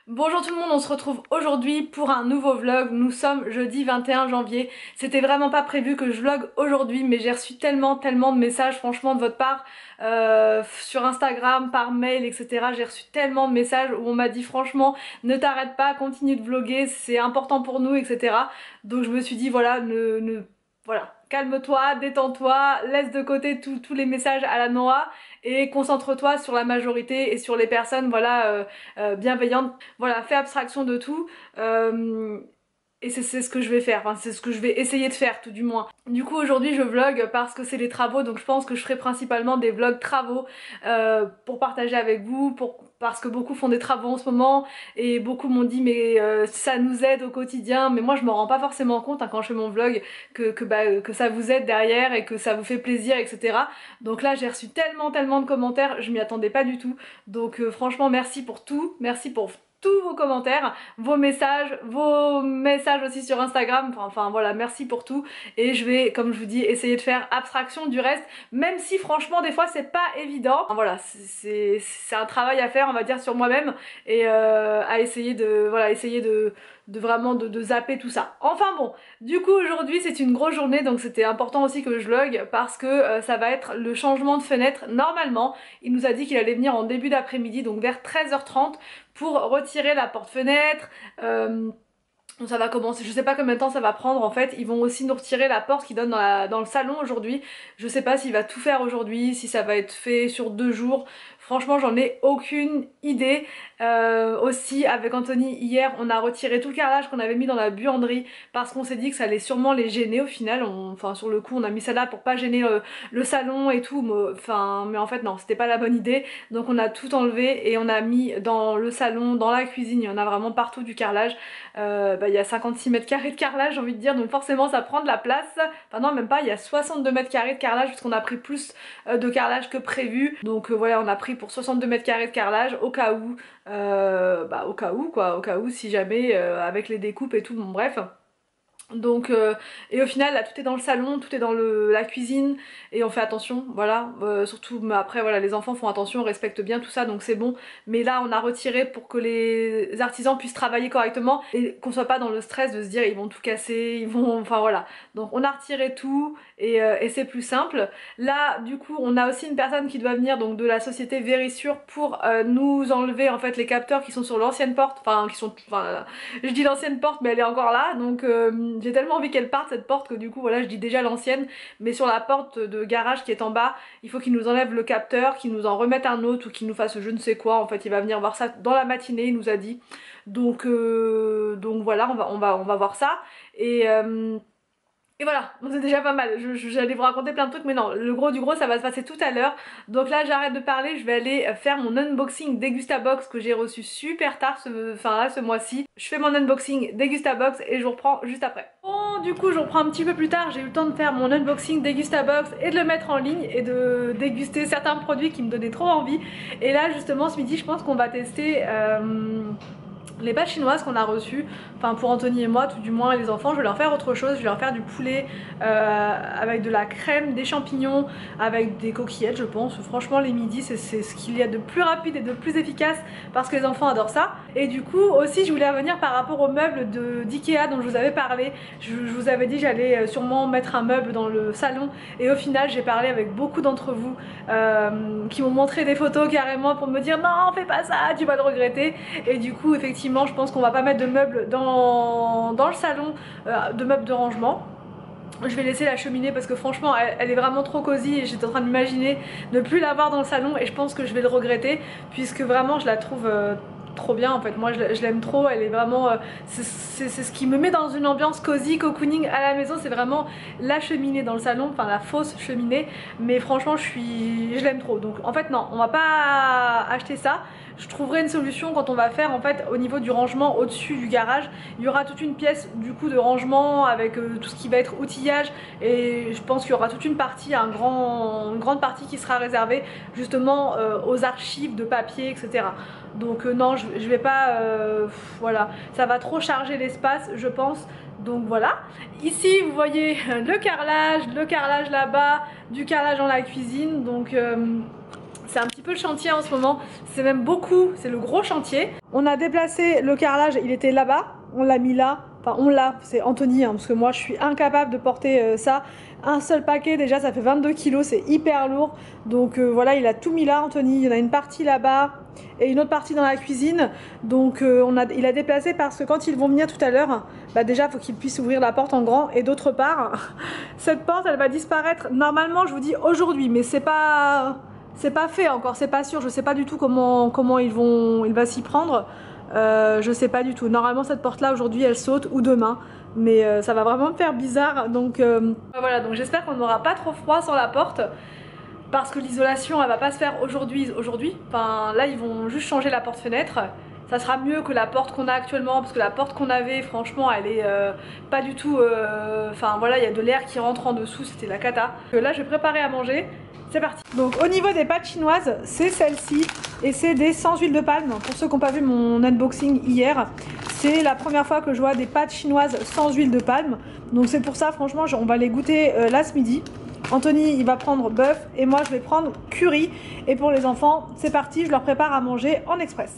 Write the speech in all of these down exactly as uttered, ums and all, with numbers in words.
Bonjour tout le monde, on se retrouve aujourd'hui pour un nouveau vlog. Nous sommes jeudi vingt et un janvier. C'était vraiment pas prévu que je vlog aujourd'hui, mais j'ai reçu tellement tellement de messages franchement de votre part euh, sur Instagram, par mail, et cetera. J'ai reçu tellement de messages où on m'a dit franchement ne t'arrête pas, continue de vlogger, c'est important pour nous, et cetera. Donc je me suis dit voilà, ne, ne voilà, calme-toi, détends-toi, laisse de côté tous les messages à la noix et concentre-toi sur la majorité et sur les personnes voilà euh, euh, bienveillantes. Voilà, fais abstraction de tout. Euh, et c'est ce que je vais faire, enfin c'est ce que je vais essayer de faire tout du moins. Du coup aujourd'hui je vlog parce que c'est les travaux, donc je pense que je ferai principalement des vlogs travaux euh, pour partager avec vous, pour, parce que beaucoup font des travaux en ce moment et beaucoup m'ont dit mais euh, ça nous aide au quotidien, mais moi je m'en rends pas forcément compte hein, quand je fais mon vlog que, que, bah, que ça vous aide derrière et que ça vous fait plaisir, et cetera. Donc là j'ai reçu tellement tellement de commentaires, je m'y attendais pas du tout, donc euh, franchement merci pour tout, merci pour tous vos commentaires, vos messages, vos messages aussi sur Instagram, enfin, enfin voilà, merci pour tout. Et je vais, comme je vous dis, essayer de faire abstraction du reste, même si franchement des fois c'est pas évident. Enfin, voilà, c'est un travail à faire on va dire sur moi-même et euh, à essayer de, voilà, essayer de, de vraiment de, de zapper tout ça. Enfin bon, du coup aujourd'hui c'est une grosse journée, donc c'était important aussi que je vlog parce que euh, ça va être le changement de fenêtre. Normalement il nous a dit qu'il allait venir en début d'après-midi, donc vers treize heures trente, pour retirer la porte-fenêtre. Euh, ça va commencer, je sais pas combien de temps ça va prendre en fait. Ils vont aussi nous retirer la porte qui donne dans, la, dans le salon aujourd'hui. Je sais pas s'il va tout faire aujourd'hui, si ça va être fait sur deux jours. Franchement j'en ai aucune idée. Euh, aussi avec Anthony hier on a retiré tout le carrelage qu'on avait mis dans la buanderie parce qu'on s'est dit que ça allait sûrement les gêner au final. On, enfin sur le coup on a mis ça là pour pas gêner le, le salon et tout, mais, enfin, mais en fait non c'était pas la bonne idée. Donc on a tout enlevé et on a mis dans le salon, dans la cuisine, il y en a vraiment partout du carrelage. Euh, bah, il y a cinquante-six mètres carrés de carrelage j'ai envie de dire, donc forcément ça prend de la place. Enfin non même pas, il y a soixante-deux mètres carrés de carrelage puisqu'on a pris plus euh, de carrelage que prévu. Donc euh, voilà, on a pris pour soixante-deux mètres carrés de carrelage au cas où, euh, bah au cas où quoi, au cas où si jamais euh, avec les découpes et tout, bon bref. Donc euh, et au final là tout est dans le salon, tout est dans le, la cuisine et on fait attention, voilà, euh, surtout mais après voilà les enfants font attention, respectent bien tout ça donc c'est bon, mais là on a retiré pour que les artisans puissent travailler correctement et qu'on soit pas dans le stress de se dire ils vont tout casser, ils vont, enfin voilà, donc on a retiré tout et, euh, et c'est plus simple. Là du coup on a aussi une personne qui doit venir donc de la société Verisure pour euh, nous enlever en fait les capteurs qui sont sur l'ancienne porte, enfin qui sont, enfin je dis l'ancienne porte mais elle est encore là donc euh, j'ai tellement envie qu'elle parte cette porte que du coup voilà je dis déjà l'ancienne, mais sur la porte de garage qui est en bas il faut qu'il nous enlève le capteur, qu'il nous en remette un autre ou qu'il nous fasse je ne sais quoi. En fait il va venir voir ça dans la matinée il nous a dit, donc euh, donc voilà on va, on va, on va voir ça et euh, et voilà, bon, c'est déjà pas mal. J'allais vous raconter plein de trucs mais non, le gros du gros ça va se passer tout à l'heure. Donc là j'arrête de parler, je vais aller faire mon unboxing Degustabox que j'ai reçu super tard ce, enfin, là, ce mois-ci. Je fais mon unboxing Degustabox et je vous reprends juste après. Bon du coup je reprends un petit peu plus tard, j'ai eu le temps de faire mon unboxing Degustabox et de le mettre en ligne et de déguster certains produits qui me donnaient trop envie. Et là justement ce midi je pense qu'on va tester... Euh les pâtes chinoises qu'on a reçues, enfin pour Anthony et moi tout du moins et les enfants, je vais leur faire autre chose, je vais leur faire du poulet euh, avec de la crème, des champignons, avec des coquillettes je pense. Franchement les midis c'est ce qu'il y a de plus rapide et de plus efficace parce que les enfants adorent ça. Et du coup aussi je voulais revenir par rapport aux meubles d'Ikea dont je vous avais parlé. Je, je vous avais dit j'allais sûrement mettre un meuble dans le salon et au final j'ai parlé avec beaucoup d'entre vous euh, qui m'ont montré des photos carrément pour me dire non fais pas ça, tu vas le regretter. Et du coup effectivement je pense qu'on va pas mettre de meubles dans, dans le salon, euh, de meubles de rangement. Je vais laisser la cheminée parce que franchement elle, elle est vraiment trop cosy et j'étais en train d'imaginer ne plus l'avoir dans le salon et je pense que je vais le regretter puisque vraiment je la trouve euh, trop bien en fait. Moi je l'aime trop, elle est vraiment, euh, c'est ce qui me met dans une ambiance cosy, cocooning à la maison, c'est vraiment la cheminée dans le salon, enfin la fausse cheminée, mais franchement je suis, je l'aime trop. Donc en fait non, on va pas acheter ça. Je trouverai une solution quand on va faire en fait au niveau du rangement au-dessus du garage. Il y aura toute une pièce du coup de rangement avec euh, tout ce qui va être outillage et je pense qu'il y aura toute une partie, un grand, une grande partie qui sera réservée justement euh, aux archives de papier, et cetera. Donc euh, non, je, je vais pas, euh, voilà, ça va trop charger l'espace je pense. Donc voilà, ici vous voyez le carrelage, le carrelage là-bas, du carrelage dans la cuisine, donc... Euh, C'est un petit peu le chantier en ce moment, c'est même beaucoup, c'est le gros chantier. On a déplacé le carrelage, il était là-bas, on l'a mis là, enfin on l'a, c'est Anthony, hein, parce que moi je suis incapable de porter euh, ça. Un seul paquet déjà ça fait vingt-deux kilos, c'est hyper lourd. Donc euh, voilà, il a tout mis là Anthony, il y en a une partie là-bas et une autre partie dans la cuisine. Donc euh, on a, il a déplacé parce que quand ils vont venir tout à l'heure, bah déjà il faut qu'ils puissent ouvrir la porte en grand. Et d'autre part, cette porte elle va disparaître normalement, je vous dis aujourd'hui, mais c'est pas... C'est pas fait encore, c'est pas sûr, je sais pas du tout comment, comment ils vont, il va s'y prendre, euh, je sais pas du tout. Normalement cette porte là aujourd'hui elle saute ou demain, mais euh, ça va vraiment me faire bizarre, donc euh, voilà, donc j'espère qu'on n'aura pas trop froid sur la porte, parce que l'isolation elle va pas se faire aujourd'hui, aujourd'hui, enfin là ils vont juste changer la porte-fenêtre. Ça sera mieux que la porte qu'on a actuellement, parce que la porte qu'on avait franchement elle est euh, pas du tout, euh, enfin voilà, il y a de l'air qui rentre en dessous, c'était la cata. Donc, là je vais préparer à manger. C'est parti. Donc au niveau des pâtes chinoises, c'est celle-ci et c'est des sans huile de palme. Pour ceux qui n'ont pas vu mon unboxing hier, c'est la première fois que je vois des pâtes chinoises sans huile de palme. Donc c'est pour ça franchement on va les goûter euh, là ce midi. Anthony il va prendre bœuf et moi je vais prendre curry. Et pour les enfants c'est parti, je leur prépare à manger en express.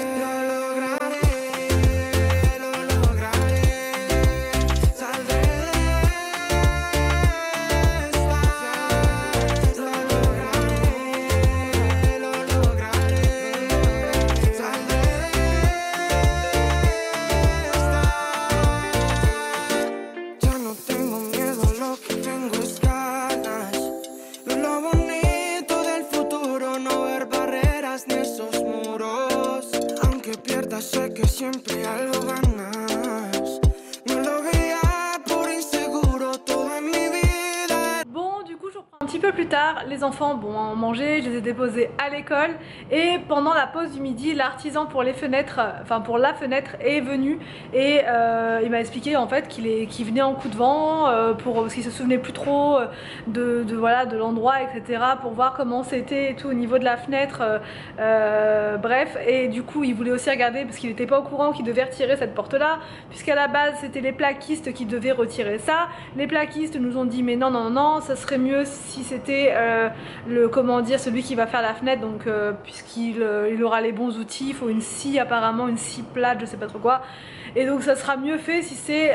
Plus tard, les enfants vont manger, je les ai déposés à l'école et pendant la pause du midi, l'artisan pour les fenêtres, enfin pour la fenêtre est venu et euh, il m'a expliqué en fait qu'il est, qu'il venait en coup de vent euh, pour, parce qu'il se souvenait plus trop de, de voilà de l'endroit etc, pour voir comment c'était et tout au niveau de la fenêtre, euh, euh, bref, et du coup il voulait aussi regarder parce qu'il n'était pas au courant qu'il devait retirer cette porte là, puisqu'à la base c'était les plaquistes qui devaient retirer ça. Les plaquistes nous ont dit mais non non non, ça serait mieux si c'était Euh, le comment dire celui qui va faire la fenêtre, donc euh, puisqu'il euh, il aura les bons outils, il faut une scie apparemment, une scie plate, je sais pas trop quoi, et donc ça sera mieux fait si c'est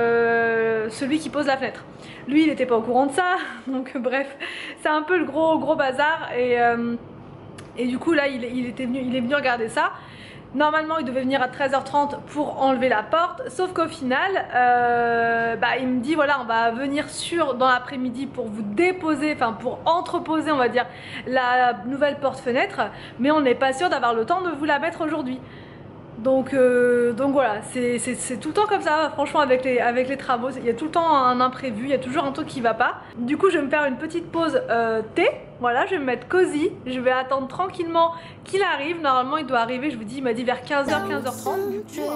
euh, celui qui pose la fenêtre. Lui il n'était pas au courant de ça, donc bref c'est un peu le gros gros bazar et, euh, et du coup là il, il, était venu, il est venu regarder ça. Normalement il devait venir à treize heures trente pour enlever la porte, sauf qu'au final euh, bah, il me dit voilà on va venir sur dans l'après-midi pour vous déposer, enfin pour entreposer on va dire la nouvelle porte-fenêtre, mais on n'est pas sûr d'avoir le temps de vous la mettre aujourd'hui. Donc, euh, donc voilà, c'est tout le temps comme ça, franchement avec les, avec les travaux, il y a tout le temps un imprévu, il y a toujours un truc qui va pas. Du coup je vais me faire une petite pause euh, thé, voilà, je vais me mettre cosy, je vais attendre tranquillement qu'il arrive. Normalement il doit arriver, je vous dis, il m'a dit vers quinze heures, quinze heures trente. Du coup,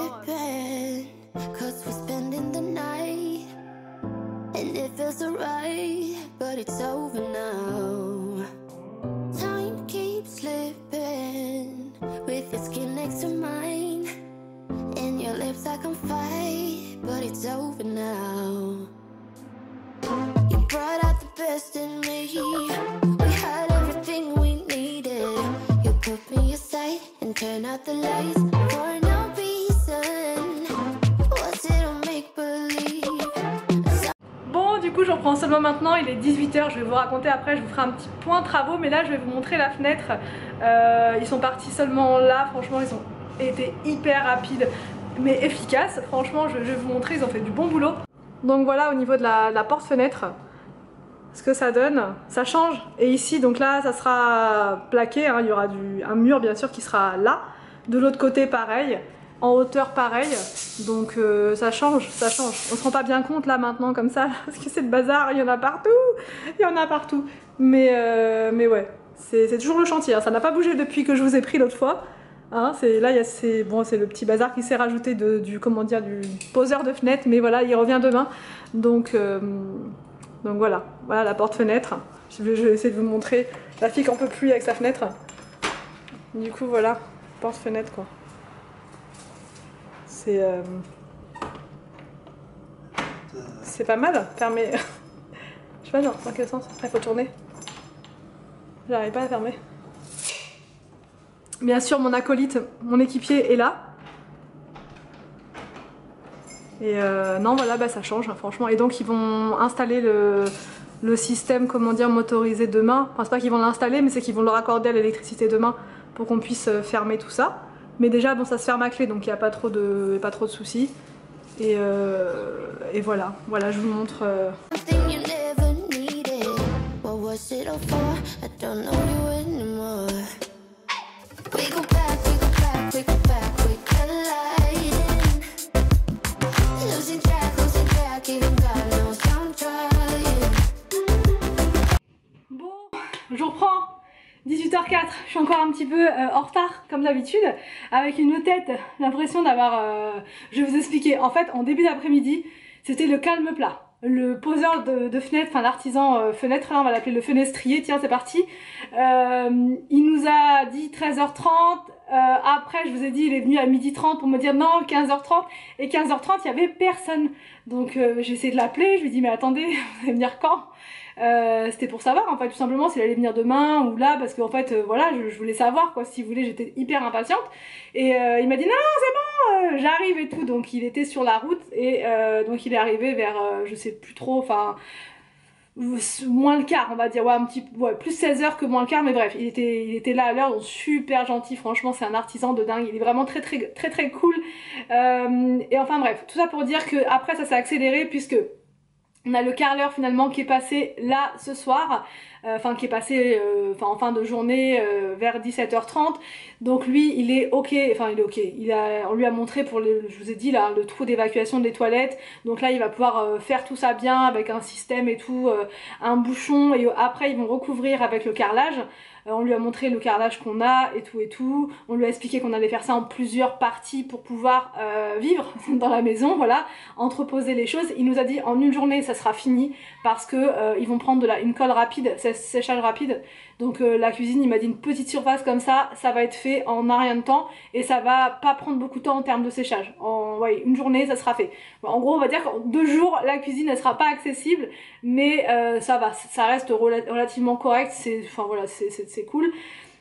hein. In your lips I can fight, but it's over now. You brought out the best in me. We had everything we needed. You put me aside and turn out the lights for no reason. Was it a make believe? Bon, du coup, je reprends seulement maintenant. Il est dix-huit heures. Je vais vous raconter après. Je vous ferai un petit point travaux, mais là, je vais vous montrer la fenêtre. Euh, ils sont partis seulement là. Franchement, ils ont été hyper rapides mais efficaces. Franchement je, je vais vous montrer, ils ont fait du bon boulot. Donc voilà au niveau de la, la porte-fenêtre ce que ça donne, ça change. Et ici donc là ça sera plaqué, hein. Il y aura du, un mur bien sûr qui sera là. De l'autre côté pareil, en hauteur pareil. Donc euh, ça change, ça change. On se rend pas bien compte là maintenant comme ça parce que c'est le bazar, il y en a partout. Il y en a partout. Mais, euh, mais ouais, c'est toujours le chantier, hein. Ça n'a pas bougé depuis que je vous ai pris l'autre fois. Hein, là il y a bon, c'est le petit bazar qui s'est rajouté de, du comment dire du poseur de fenêtre, mais voilà il revient demain. Donc, euh, donc voilà, voilà la porte-fenêtre. Je vais, je vais essayer de vous montrer. La fille qu'en peut plus avec sa fenêtre. Du coup voilà, porte-fenêtre quoi. C'est euh, c'est pas mal, fermé. Je sais pas non, dans quel sens. Après il faut tourner. J'arrive pas à fermer. Bien sûr, mon acolyte, mon équipier est là. Et euh, non, voilà, bah, ça change, hein, franchement. Et donc, ils vont installer le, le système, comment dire, motorisé demain. Enfin, c'est pas qu'ils vont l'installer, mais c'est qu'ils vont le raccorder à l'électricité demain pour qu'on puisse fermer tout ça. Mais déjà, bon, ça se ferme à clé, donc il n'y a pas trop de, pas trop de soucis. Et, euh, et voilà, voilà, je vous montre. Euh... Bon, je reprends. dix-huit heures quatre, je suis encore un petit peu euh, en retard comme d'habitude, avec une tête, l'impression d'avoir... Euh... Je vais vous expliquer, en fait en début d'après-midi, c'était le calme plat. Le poseur de, de fenêtre, enfin l'artisan euh, fenêtre, là, on va l'appeler le fenestrier, tiens c'est parti. Euh, il nous a dit treize heures trente, euh, après je vous ai dit il est venu à midi trente pour me dire non quinze heures trente, et quinze heures trente il n'y avait personne. Donc euh, j'ai essayé de l'appeler, je lui ai dit mais attendez, vous allez venir quand? Euh, c'était pour savoir en fait tout simplement s'il allait venir demain ou là, parce qu'en fait euh, voilà je, je voulais savoir quoi, si vous voulez, j'étais hyper impatiente. Et euh, il m'a dit non non c'est bon, euh, j'arrive et tout. Donc il était sur la route et euh, donc il est arrivé vers euh, je sais plus trop, enfin moins le quart on va dire, ouais un petit ouais, plus seize heures que moins le quart, mais bref il était, il était là à l'heure, donc super gentil, franchement c'est un artisan de dingue, il est vraiment très très très très cool. Euh, et enfin bref, tout ça pour dire que après ça s'est accéléré puisque on a le carreleur finalement qui est passé là ce soir, euh, enfin qui est passé euh, en fin de journée euh, vers dix-sept heures trente. Donc lui il est ok, enfin il est ok, il a, on lui a montré pour le, je vous ai dit là, le trou d'évacuation des toilettes. Donc là il va pouvoir euh, faire tout ça bien avec un système et tout, euh, un bouchon, et après ils vont recouvrir avec le carrelage. Euh, on lui a montré le carrelage qu'on a et tout et tout. On lui a expliqué qu'on allait faire ça en plusieurs parties pour pouvoir euh, vivre dans la maison, voilà, entreposer les choses. Il nous a dit en une journée ça sera fini parce que euh, ils vont prendre de la, une colle rapide, séchage rapide. Donc euh, la cuisine, il m'a dit une petite surface comme ça, ça va être fait en un rien de temps et ça va pas prendre beaucoup de temps en termes de séchage. En ouais, une journée ça sera fait. Bon, en gros on va dire qu'en deux jours la cuisine elle sera pas accessible, mais euh, ça va, ça reste rela relativement correct. C'est, enfin voilà, c'est cool.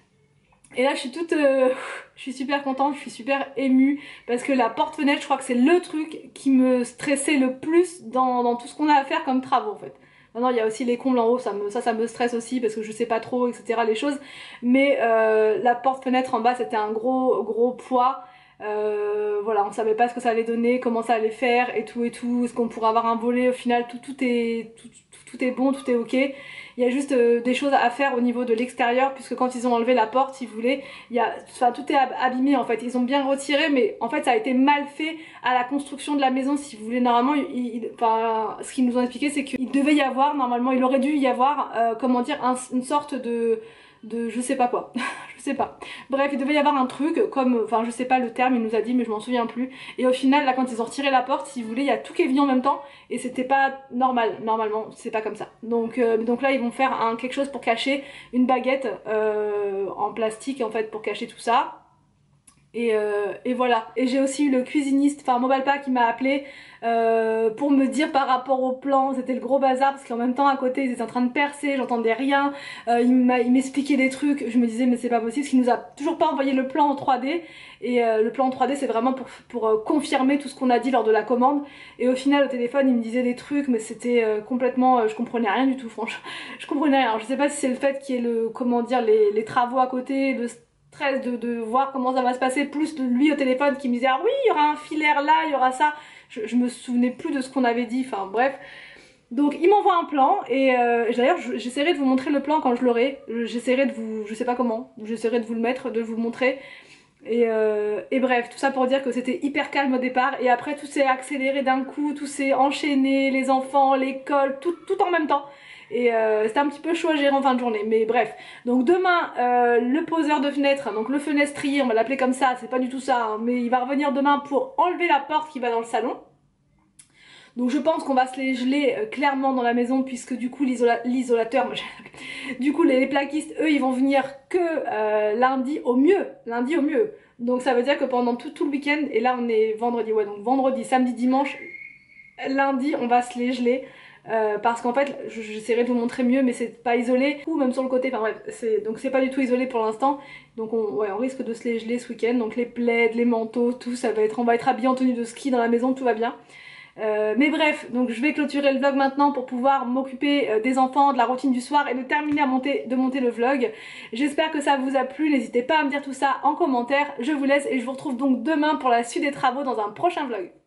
Et là je suis toute, euh, je suis super contente, je suis super émue parce que la porte-fenêtre, je crois que c'est le truc qui me stressait le plus dans, dans tout ce qu'on a à faire comme travaux en fait. Maintenant il y a aussi les combles en haut, ça, me, ça ça me stresse aussi parce que je sais pas trop et cetera les choses. Mais euh, la porte-fenêtre en bas c'était un gros gros poids. Euh, voilà, on savait pas ce que ça allait donner, comment ça allait faire et tout et tout, est-ce qu'on pourrait avoir un volet, au final tout, tout est tout, tout, tout est bon, tout est ok. Il y a juste euh, des choses à faire au niveau de l'extérieur puisque quand ils ont enlevé la porte, si vous voulez, il y a, enfin tout est abîmé en fait, ils ont bien retiré mais en fait ça a été mal fait à la construction de la maison, si vous voulez. Normalement, il, il, enfin, ce qu'ils nous ont expliqué c'est qu'il devait y avoir, normalement il aurait dû y avoir, euh, comment dire, un, une sorte de de je sais pas quoi, je sais pas. Bref, il devait y avoir un truc comme, enfin je sais pas le terme, il nous a dit mais je m'en souviens plus. Et au final là quand ils ont retiré la porte, si vous voulez, il y a tout qui est venu en même temps et c'était pas normal, normalement c'est pas comme ça. Donc, euh, donc là ils vont faire un, quelque chose pour cacher une baguette euh, en plastique en fait pour cacher tout ça. Et, euh, et voilà. Et j'ai aussi eu le cuisiniste, enfin Mobalpa qui m'a appelé euh, pour me dire par rapport au plan, c'était le gros bazar parce qu'en même temps à côté ils étaient en train de percer, j'entendais rien, euh, il m'expliquait des trucs, je me disais mais c'est pas possible parce qu'il nous a toujours pas envoyé le plan en trois D. Et euh, le plan en trois D c'est vraiment pour, pour euh, confirmer tout ce qu'on a dit lors de la commande. Et au final au téléphone il me disait des trucs mais c'était euh, complètement, euh, je comprenais rien du tout franchement, je comprenais rien. Alors, je sais pas si c'est le fait qu'il y ait le, comment dire, les, les travaux à côté, le stress de, de voir comment ça va se passer, plus de lui au téléphone qui me disait ah oui il y aura un filaire là, il y aura ça, je, je me souvenais plus de ce qu'on avait dit, enfin bref. Donc il m'envoie un plan et euh, d'ailleurs j'essaierai de vous montrer le plan quand je l'aurai, j'essaierai de vous, je sais pas comment, j'essaierai de vous le mettre, de vous le montrer. Et, euh, et bref, tout ça pour dire que c'était hyper calme au départ et après tout s'est accéléré d'un coup, tout s'est enchaîné, les enfants, l'école, tout, tout en même temps. Et euh, c'était un petit peu chaud à gérer en fin de journée, mais bref. Donc demain, euh, le poseur de fenêtre, donc le fenestrier, on va l'appeler comme ça, c'est pas du tout ça, hein, mais il va revenir demain pour enlever la porte qui va dans le salon. Donc je pense qu'on va se les geler euh, clairement dans la maison puisque du coup l'isolateur, du coup les, les plaquistes, eux, ils vont venir que euh, lundi au mieux, lundi au mieux. Donc ça veut dire que pendant tout, tout le week-end, et là on est vendredi, ouais, donc vendredi, samedi, dimanche, lundi, on va se les geler. Euh, parce qu'en fait j'essaierai de vous montrer mieux mais c'est pas isolé ou même sur le côté, enfin bref c'est donc c'est pas du tout isolé pour l'instant, donc on, ouais, on risque de se les geler ce week-end, donc les plaids, les manteaux, tout ça va être, on va être habillé en tenue de ski dans la maison, tout va bien. Euh, mais bref, donc je vais clôturer le vlog maintenant pour pouvoir m'occuper euh, des enfants, de la routine du soir et de terminer à monter, de monter le vlog. J'espère que ça vous a plu, n'hésitez pas à me dire tout ça en commentaire, je vous laisse et je vous retrouve donc demain pour la suite des travaux dans un prochain vlog.